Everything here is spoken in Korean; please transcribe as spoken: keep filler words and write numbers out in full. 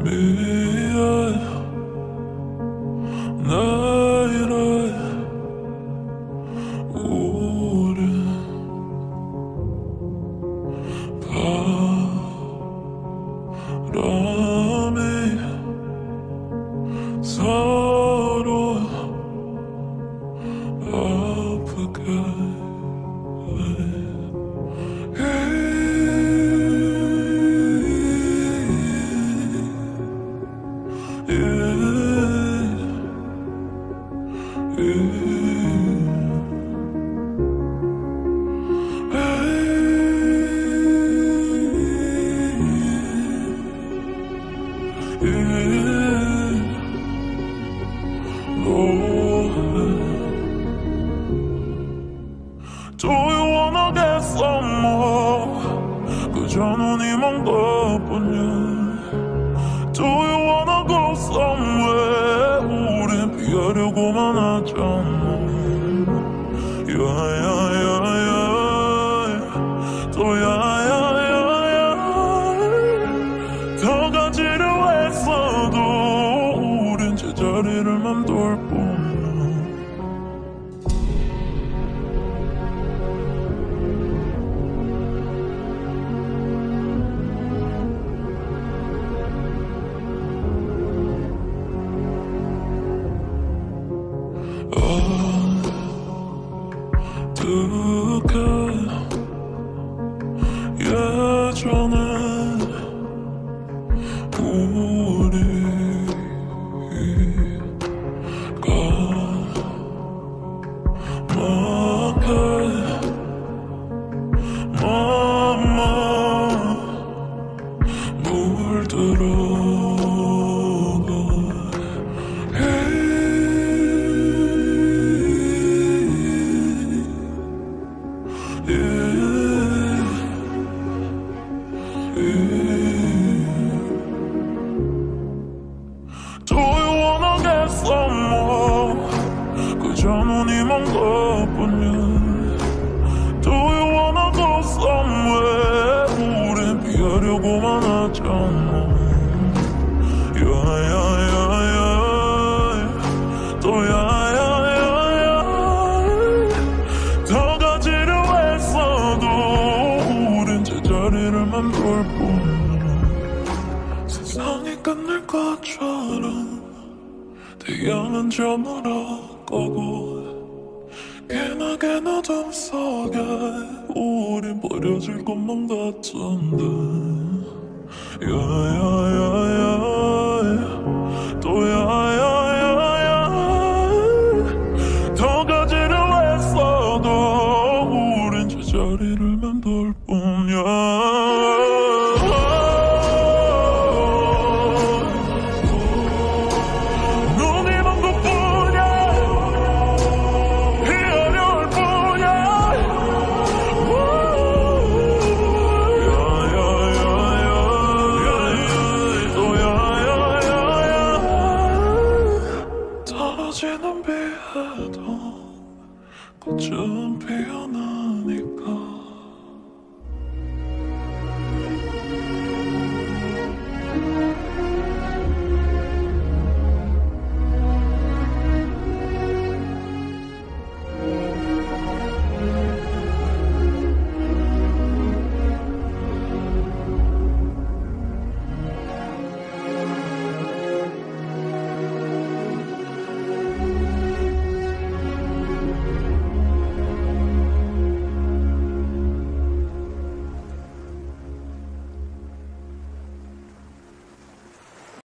미안 나 이래 우린 바람이 서로 아프게 Do you wanna get some more? 그저 눈이 먼 것뿐이야. Do you wanna go somewhere? 우린 피하려고만 하잖아. 야야야야 또 야야야야 더 가지려 했어도 우린 제자리를 맴돌 뿐. 어떡해 예전에 우리가 막해 맘만 물들어가 Do you wanna get some more? 그저 눈이 먼 것뿐이야. Do you wanna go somewhere? 우린 피하려고만 하잖아. 야야야야 또 야야야야 더 가지려 했어도 우린 제자리를 맴돌 뿐. 세상이 끝날 것처럼 태양은 저물어 가고 개나개나 어둠 속에 우린 버려질 것만 같은데